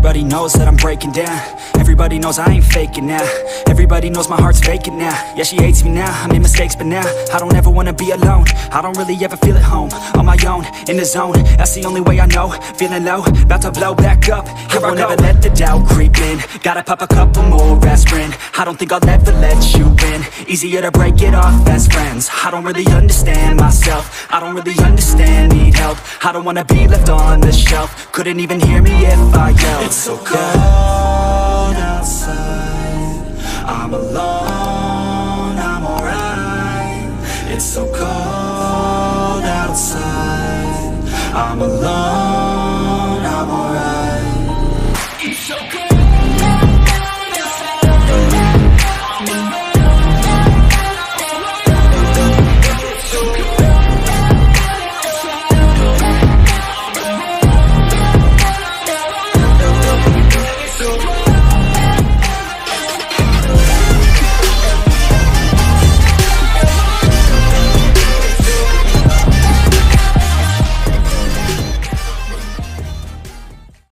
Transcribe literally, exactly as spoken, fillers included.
Everybody knows that I'm breaking down. Everybody knows I ain't faking now. Everybody knows my heart's vacant now. Yeah, she hates me now, I made mistakes but now I don't ever wanna be alone. I don't really ever feel at home. On my own, in the zone, that's the only way I know. Feeling low, about to blow back up. Here I won't ever let the doubt creep in. Gotta pop a couple more aspirin. I don't think I'll ever let you in. Easier to break it off as friends. I don't really understand myself. I don't really understand, need help. I don't wanna be left on the shelf. Couldn't even hear me if I yelled. It's so cold outside, I'm alone, I'm alright. It's so cold outside, I'm alone, I'm alright. It's so cold.